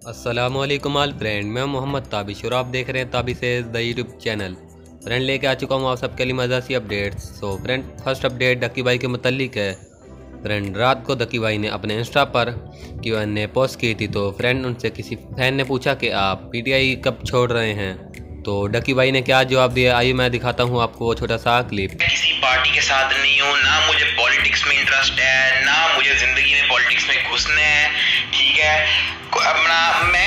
अस्सलामुअलैकुम all friend, मैं मोहम्मद ताबिश और आप देख रहे हैं Tabish the YouTube channel. Friend लेके आ चुका हूँ आप सबके लिए मज़ा सी updates. So friend first update Ducky भाई के मुतल्लिक है। फ्रेंड रात को डक्की भाई ने अपने इंस्टा पर Q&A ने पोस्ट की थी, तो फ्रेंड उनसे किसी फैन ने पूछा कि आप PTI कब छोड़ रहे हैं, तो डक्की भाई ने क्या जवाब दिया, आइए मैं दिखाता हूँ आपको वो छोटा सा क्लिप। किसी पार्टी के साथ नहीं हूँ, ना मुझे पॉलिटिक्स में इंटरेस्ट है, ना मुझे जिंदगी में पॉलिटिक्स में घुसने हैं। ठीक है, अपना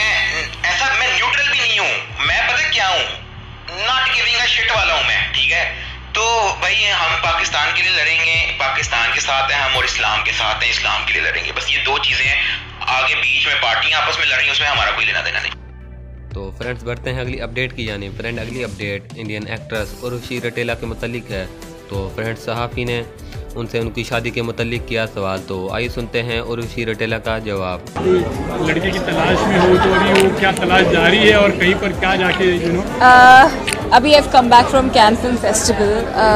मैं न्यूट्रल भी नहीं हूँ, मैं पता क्या हूँ, नॉट गिविंग अ शिट वाला हूँ मैं। ठीक है, तो भाई हम पाकिस्तान के लिए लड़ेंगे, पाकिस्तान के साथ हैं हम, और इस्लाम के साथ हैं, इस्लाम के लिए लड़ेंगे। बस ये दो चीजें हैं, आगे बीच में पार्टियां आपस में लड़ रही हैं, उसमें हमारा कोई लेना देना नहीं। तो फ्रेंड्स बढ़ते हैं अगली अपडेट की जानी। फ्रेंड अगली update Indian actress Urvashi Rautela के मुतल्लिक है। तो फ्रेंड सहाफ़ी ने उनसे उनकी शादी के मुतल्लिक किया सवाल, तो आइए सुनते हैं उर्वशी रौटेला का जवाब। लड़के की तलाश में हो तो अभी वो क्या तलाश जारी है और कहीं पर क्या जाके अभी I have come back from Cannes film festival,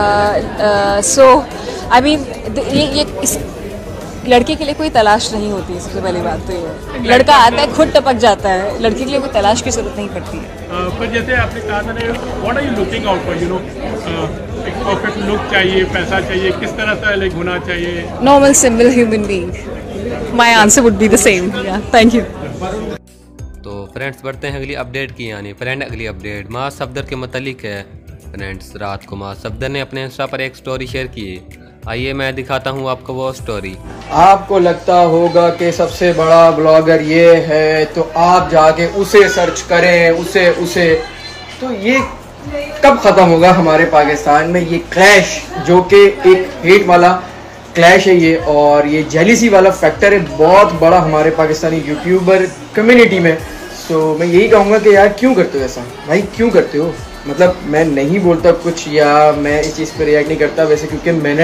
so I mean ये इस लड़के के लिए कोई तलाश नहीं होती है। सबसे पहली बात तो ये लड़का आता है खुद टपक जाता है, लड़के के लिए कोई तलाश की जरूरत नहीं पड़ती है। पर जैसे आपने कहा था ना, what are you looking out for, एक परफेक्ट लुक चाहिए, पैसा चाहिए, किस तरह से लाइक होना चाहिए? Normal simple human being. My answer would be the same. Thank you. तो फ्रेंड्स बढ़ते हैं अगली अपडेट की यानी। फ्रेंड अगली अपडेट माँ सफदर के मुतल्लिक है। फ्रेंड्स रात को माँ सफदर ने अपने इंस्टा पर एक स्टोरी शेयर की, आइए मैं दिखाता हूँ आपको वो स्टोरी। आपको लगता होगा कि सबसे बड़ा ब्लॉगर ये है, तो आप जाके उसे सर्च करें, उसे तो ये कब ख़त्म होगा हमारे पाकिस्तान में ये क्लैश, जो कि एक हेट वाला क्लैश है ये, और ये जेलिसी वाला फैक्टर है बहुत बड़ा हमारे पाकिस्तानी यूट्यूबर कम्युनिटी में। सो मैं यही कहूँगा कि यार क्यों करते हो ऐसा, भाई क्यों करते हो? मतलब मैं नहीं बोलता कुछ या मैं इस चीज़ पर रिएक्ट नहीं करता वैसे, क्योंकि मैंने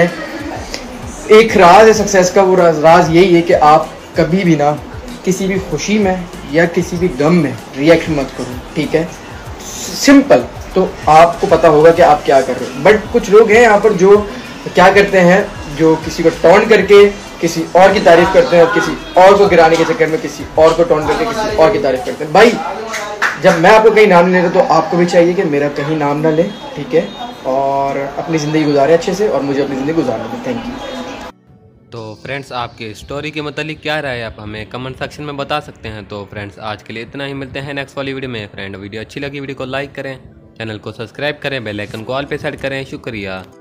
एक राज है सक्सेस का, वो राज यही है कि आप कभी भी ना किसी भी खुशी में या किसी भी गम में रिएक्ट मत करो। ठीक है, सिंपल। तो आपको पता होगा कि आप क्या कर रहे हो। बट कुछ लोग हैं यहाँ पर जो क्या करते हैं, जो किसी को टॉन्ट करके किसी और की तारीफ करते हैं और किसी और को गिराने के चक्कर में किसी और को टॉन्ट करके किसी और की तारीफ करते हैं। भाई जब मैं आपको कहीं नाम नहीं लेता तो आपको भी चाहिए कि मेरा कहीं नाम ना ले, ठीक है, और अपनी ज़िंदगी गुजारे अच्छे से, और मुझे अपनी ज़िंदगी गुजारने दें। Thank you. तो फ्रेंड्स आपके स्टोरी के मुतालिक क्या राय है आप हमें कमेंट सेक्शन में बता सकते हैं। तो फ्रेंड्स आज के लिए इतना ही, मिलते हैं नेक्स्ट वाली वीडियो में। फ्रेंड वीडियो अच्छी लगी वीडियो को लाइक करें, चैनल को सब्सक्राइब करें, बेल आइकन को ऑल पे सेट करें। शुक्रिया।